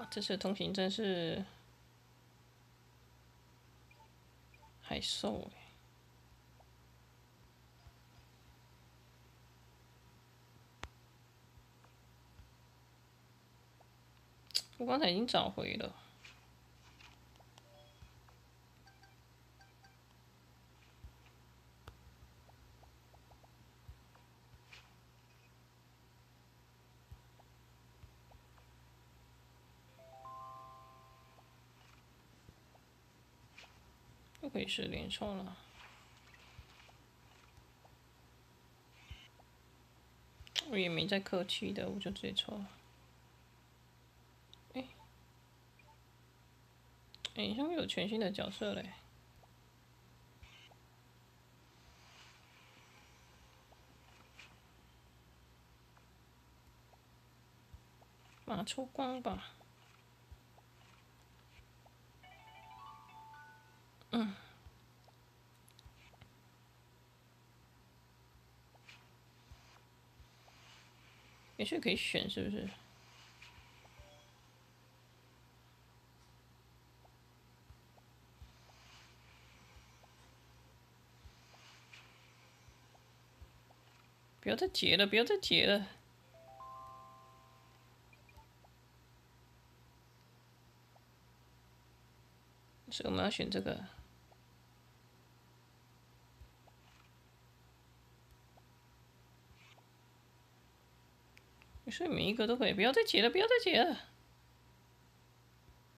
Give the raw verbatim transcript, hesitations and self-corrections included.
这次通行证是海兽哎。我刚才已经找回了。又可以是连抽了。我也没再客气的，我就直接抽了。哎、哎、欸，上面有全新的角色嘞。把它抽光吧。嗯。也许可以选，是不是？不要再解了，不要再解了。所以我们要选这个。所以每一个都可以，不要再解了，不要再解了。